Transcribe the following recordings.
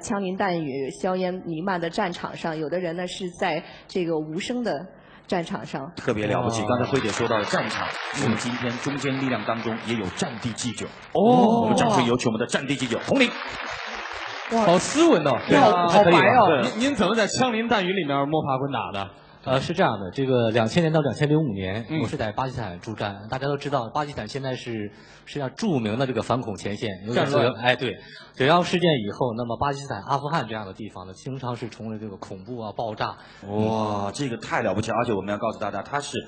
枪林弹雨、硝烟弥漫的战场上，有的人呢是在这个无声的战场上， 特别了不起。刚才辉姐说到了战场，我们今天中坚力量当中也有战地祭酒。我们掌声有请我们的战地祭酒红领。 好斯文哦， 对，好白哦。 您怎么在枪林弹雨里面摸爬滚打的？ 是这样的，这个2000年到2005年，我是在巴基斯坦驻战。大家都知道，巴基斯坦现在是世界上著名的这个反恐前线。 战乱。 哎，对，9·11事件以后，那么巴基斯坦、阿富汗这样的地方呢，经常是充斥这个恐怖啊、爆炸。 哇，这个太了不起！而且我们要告诉大家，他是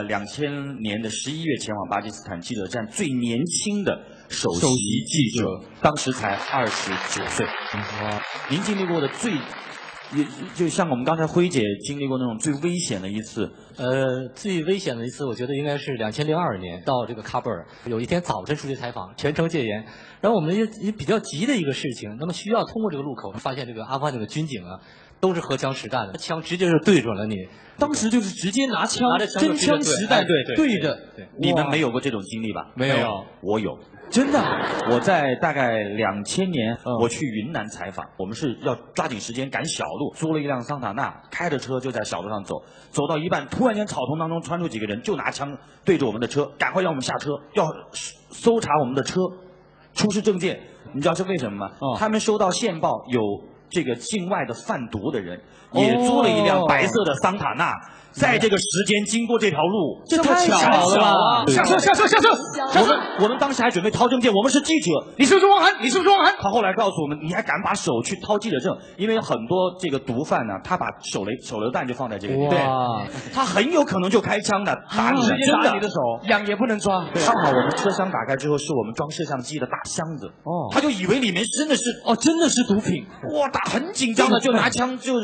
2000年的11月前往巴基斯坦记者站最年轻的首席记者，当时才29岁。哇，您经历过的也就像我们刚才辉姐经历过那种最危险的一次， 最危险的一次，我觉得应该是2002年到这个喀布尔，有一天早晨出去采访，全程戒严，然后我们也比较急的一个事情，那么需要通过这个路口，发现这个阿富汗这个军警啊，都是荷枪实弹的，枪直接是对准了你， 当时就是直接拿枪， 真枪实弹对着。 你们没有过这种经历吧？ 没有， 我有。真的，我在大概2000年，我去云南采访，我们是要抓紧时间赶小路，租了一辆桑塔纳，开着车就在小路上走，走到一半，突然间草丛当中窜出几个人，就拿枪对着我们的车，赶快让我们下车，要搜查我们的车，出示证件。你知道是为什么吗？他们收到线报有这个境外的贩毒的人，也租了一辆白色的桑塔纳。在这个时间经过这条路， 这太巧了吧！下车！ 我们当时还准备掏证件，我们是记者。 你是不是汪涵？ 他后来告诉我们，你还敢把手去掏记者证？因为很多这个毒贩呢，他把手榴弹就放在这个地方，他很有可能就开枪的，打你， 直接打你的手， 痒也不能抓。 刚好我们车厢打开之后，是我们装摄像机的大箱子，他就以为里面真的是毒品，哇，他很紧张的就拿枪就是。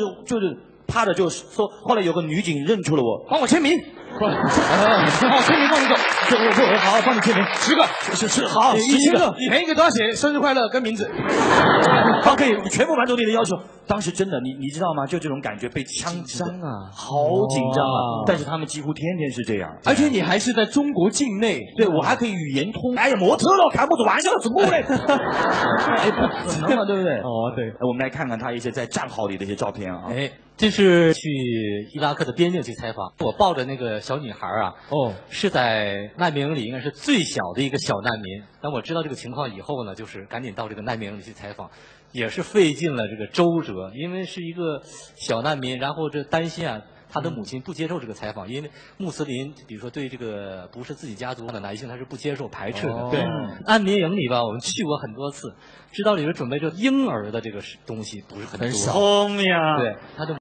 趴着就说，后来有个女警认出了我， 帮我签名， 帮我签名，放你走，好，帮你签名，10个，是好，10个， 每一个都要写生日快乐跟名字， 好，可以全部满足你的要求。当时真的，你知道吗？就这种感觉，被枪紧张啊，好紧张啊！但是他们几乎天天是这样， 而且你还是在中国境内， 对我还可以语言通。哎呀，摩托了，开不走玩笑，怎么嘞？哎，不可能嘛，对不对？ 对。 我们来看看他一些在战壕里的一些照片啊。 这是去伊拉克的边境去采访，我抱着那个小女孩啊，是在难民营里应该是最小的一个小难民。当我知道这个情况以后呢，就是赶紧到这个难民营里去采访，也是费尽了这个周折，因为是一个小难民，然后这担心啊。他的母亲不接受这个采访，因为穆斯林，比如说对这个不是自己家族的男性，他是不接受排斥的。对，难民营里吧，我们去过很多次，知道里面准备着婴儿的这个东西不是很多。 聪明啊！ 对，他就。